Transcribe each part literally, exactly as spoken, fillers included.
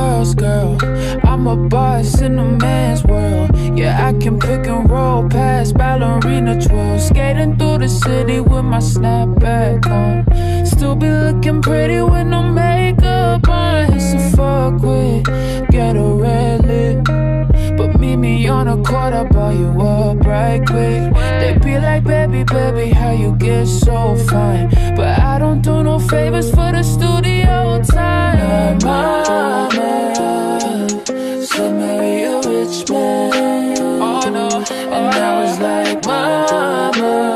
girls, girl. I'm a boss in a man's world. Yeah, I can pick and roll past ballerina twirls. Skating through the city with my snapback on. Still be looking pretty with no makeup on. It's a fuck with, get a red lip. But meet me on a court, I'll buy you up right quick. They be like, baby, baby, how you get so fine? But I don't do no favors for the studio time. My mama said marry a rich man. Oh no, and I was like, mama,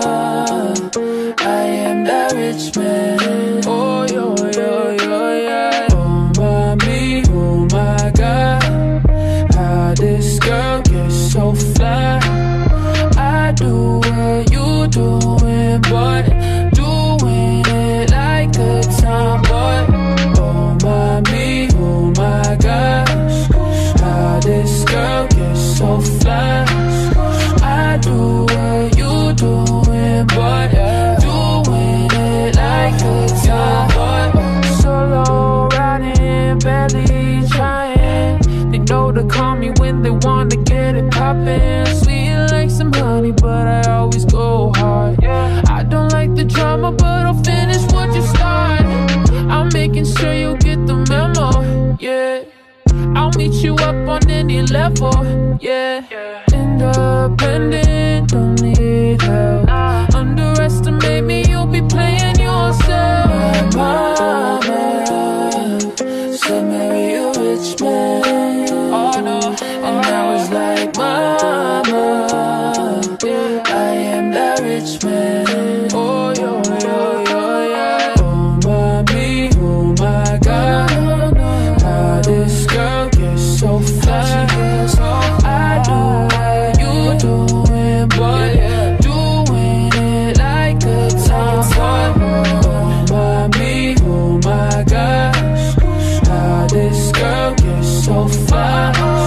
I am that rich man. Oh yo, yo, yo, yeah. Oh mommy, oh my God, how this girl gets so fly. I do what you doing, but doing it like a tomboy. Oh mommy, oh my gosh, how this girl gets so fly. I do what you doing, but doing it like a tomboy. Solo riding, barely trying. They know to call me when they wanna get it poppin'. Sweet like some honey, but I always go hard. I don't like the drama, but I'll finish what you start. I'm making sure you get the memo, yeah. I'll meet you up on any level, yeah. Independent, don't need help. Underestimate me, you'll be playing yourself. My mama said marry a rich man. Oh no, and I was like, mama, I am that rich man. Oh yo, yo, yo, yeah. Oh mommy, oh my God, how this girl gets so fly. I do what you doing, but doing it like a tomboy. Oh mommy, oh my gosh, how this girl gets so fly.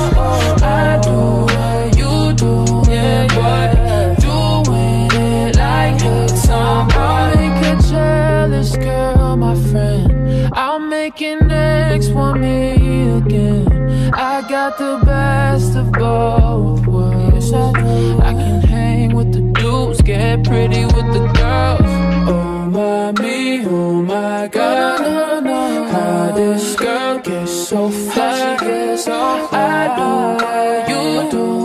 I do what you doing, but doing it like a tomboy. I'll make a jealous girl my friend. I'll make an ex want me again. I got the best of both worlds. I can hang with the dudes, get pretty with the girls. Oh mommy, oh my God, how this girl gets so fly. I do what you do.